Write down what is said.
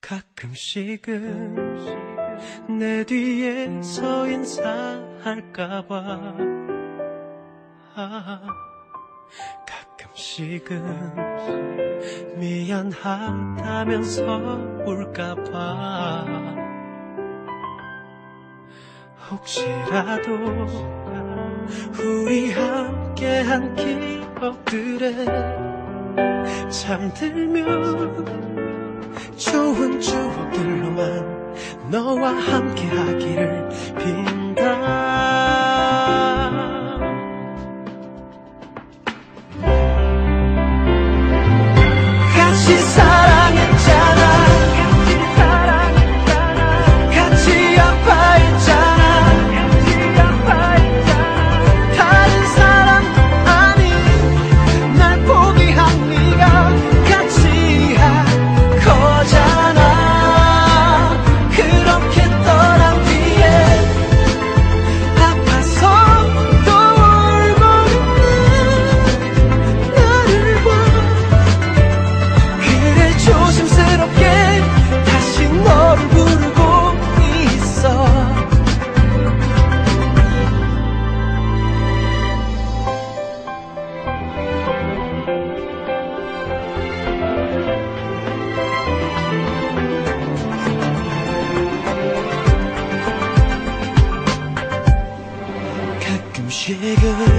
가끔씩은 내 뒤에서 인사할까봐 가끔씩은 미안하다면서 울까봐 혹시라도 우리 함께한 기억들에 잠들면 좋은 추억들로만 너와 함께하기를 빈다. 같이 사랑했잖아, 같이 아파했잖아, 다른 사람도 아닌 날 포기한 네가 같이 한 거잖아. 그렇게 떠난 뒤에 아파서 또 울고 있는 나를 봐. 그래 조심스럽게 다시 너를 부르고 있어. 가끔씩은